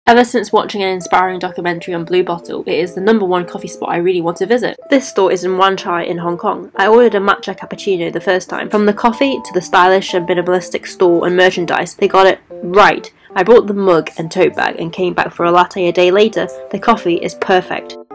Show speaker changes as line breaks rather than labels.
Ever since watching an inspiring documentary on Blue Bottle, it is the #1 coffee spot I really want to visit. This store is in Wan Chai in Hong Kong. I ordered a matcha cappuccino the first time. From the coffee to the stylish and minimalistic store and merchandise, they got it right. I brought the mug and tote bag and came back for a latte a day later. The coffee is perfect.